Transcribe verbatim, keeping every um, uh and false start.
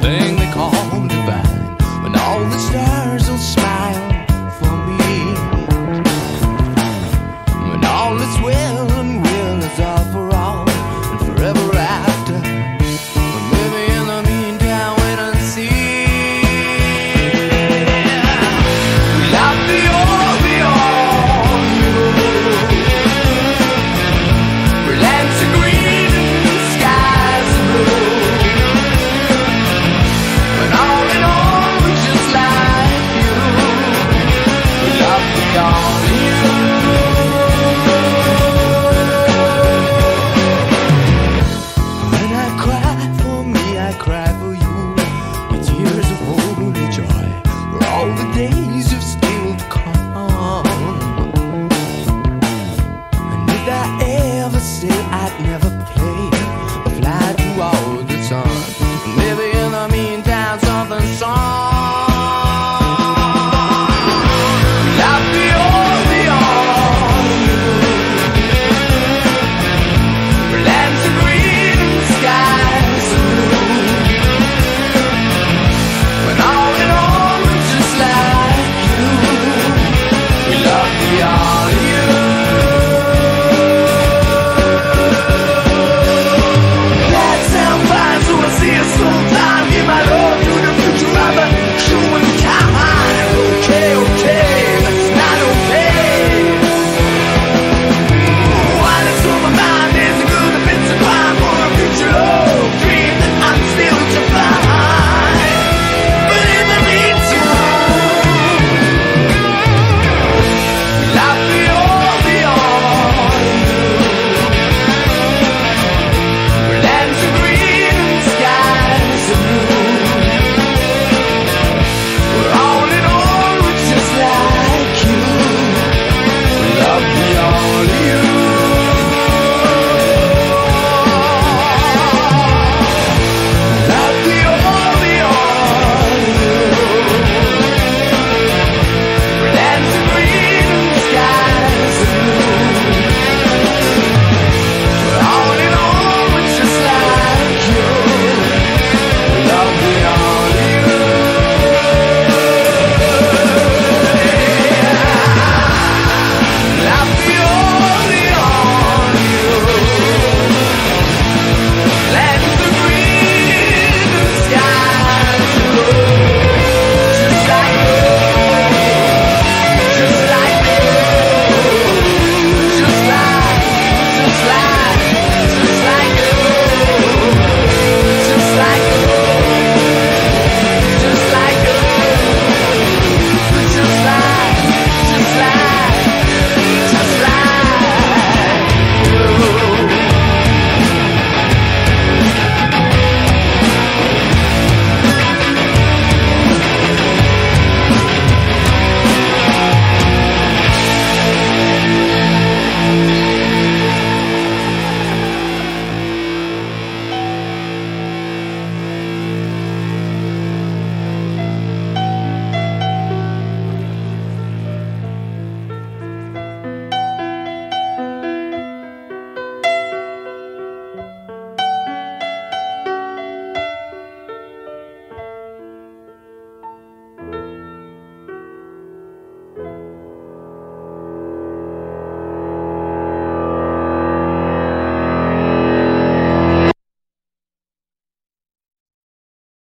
thing they call divine, when all the stars will smile for me, when all is well and will is all for all and forever after. But maybe in the meantime wait and see. We love the all beyond you. Where lands are green and skies are blue, when all in all we're just like you. We love beyond you. When I cry, for me I cry.